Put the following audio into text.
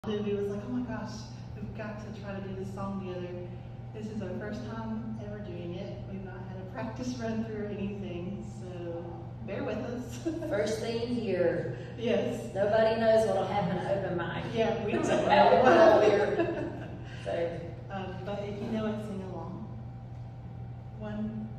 We was like, oh my gosh, we've got to try to do this song together. This is our first time ever doing it. We've not had a practice run through or anything, so bear with us. First thing here. Yes. Nobody knows what'll happen at open mic. Yeah, we don't So know how what we're all will here. So but if you know it, sing along. 1,